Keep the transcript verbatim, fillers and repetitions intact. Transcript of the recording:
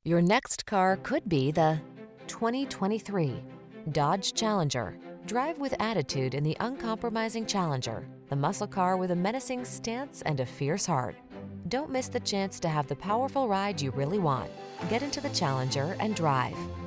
Your next car could be the twenty twenty-three Dodge Challenger. Drive with attitude in the uncompromising Challenger, the muscle car with a menacing stance and a fierce heart. Don't miss the chance to have the powerful ride you really want. Get into the Challenger and drive.